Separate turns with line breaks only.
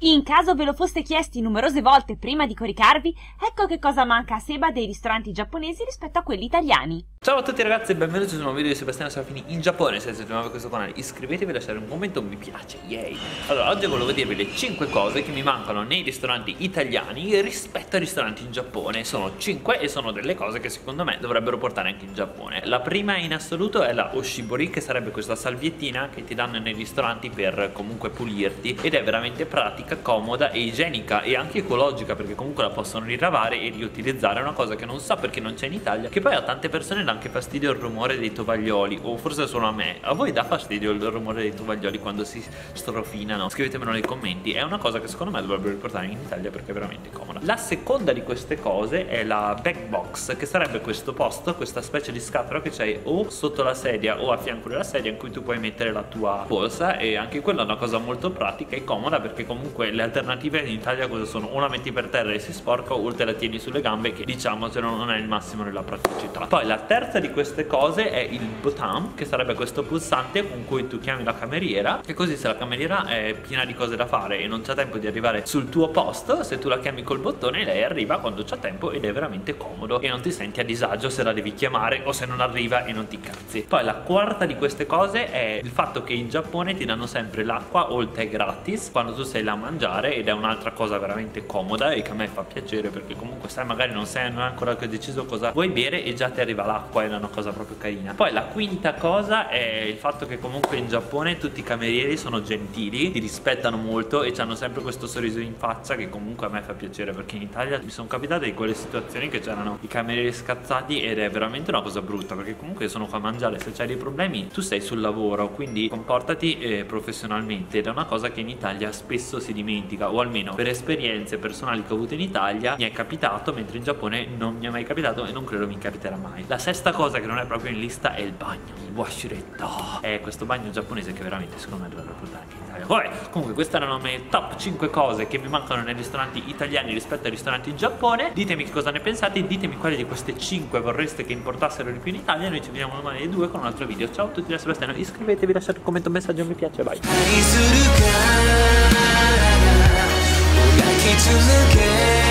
In caso ve lo foste chiesti numerose volte prima di coricarvi, ecco che cosa manca a Seba dei ristoranti giapponesi rispetto a quelli italiani.
Ciao a tutti ragazzi e benvenuti su un nuovo video di Sebastiano Serafini in Giappone. Se siete nuovi a questo canale iscrivetevi e lasciate un commento, un mi piace, yay! Allora, oggi volevo dirvi le 5 cose che mi mancano nei ristoranti italiani rispetto ai ristoranti in Giappone. Sono 5 e sono delle cose che secondo me dovrebbero portare anche in Giappone. La prima in assoluto è la oshibori, che sarebbe questa salviettina che ti danno nei ristoranti per comunque pulirti, ed è veramente pratica, comoda e igienica e anche ecologica, perché comunque la possono rilavare e riutilizzare. È una cosa che non so perché non c'è in Italia, che poi a tante persone dà anche fastidio il rumore dei tovaglioli, o forse solo a me. A voi dà fastidio il rumore dei tovaglioli quando si strofinano? Scrivetemelo nei commenti. È una cosa che secondo me dovrebbero riportare in Italia perché è veramente comoda. La seconda di queste cose è la bag box, che sarebbe questo posto, questa specie di scatola che c'hai o sotto la sedia o a fianco della sedia, in cui tu puoi mettere la tua borsa, e anche quella è una cosa molto pratica e comoda, perché comunque le alternative in Italia cosa sono? O la metti per terra e si sporca, o te la tieni sulle gambe, che diciamocelo non è il massimo della praticità. Poi la terza di queste cose è il botan, che sarebbe questo pulsante con cui tu chiami la cameriera, e così se la cameriera è piena di cose da fare e non c'ha tempo di arrivare sul tuo posto, se tu la chiami col bottone lei arriva quando c'ha tempo, ed è veramente comodo e non ti senti a disagio se la devi chiamare o se non arriva e non ti cazzi. Poi la quarta di queste cose è il fatto che in Giappone ti danno sempre l'acqua o il tè gratis quando tu sei là a mangiare, ed è un'altra cosa veramente comoda e che a me fa piacere, perché comunque sai, magari non hai ancora deciso cosa vuoi bere e già ti arriva l'acqua, è una cosa proprio carina. Poi la quinta cosa è il fatto che comunque in Giappone tutti i camerieri sono gentili, ti rispettano molto e hanno sempre questo sorriso in faccia, che comunque a me fa piacere, perché in Italia mi sono capitate di quelle situazioni che c'erano i camerieri scazzati, ed è veramente una cosa brutta, perché comunque sono qua a mangiare, se c'hai dei problemi tu sei sul lavoro, quindi comportati professionalmente, ed è una cosa che in Italia spesso si dimentica, o almeno per esperienze personali che ho avuto in Italia mi è capitato, mentre in Giappone non mi è mai capitato e non credo mi capiterà mai. La sesta cosa che non è proprio in lista è il bagno, il washiretto. È questo bagno giapponese che veramente secondo me dovrebbe portare anche in Italia. Vabbè, comunque queste erano le mie top 5 cose che mi mancano nei ristoranti italiani rispetto ai ristoranti in Giappone. Ditemi che cosa ne pensate, ditemi quali di queste 5 vorreste che importassero di più in Italia. Noi ci vediamo domani alle 2 con un altro video. Ciao a tutti da Sebastiano, iscrivetevi, lasciate un commento, un messaggio, un mi piace, bye.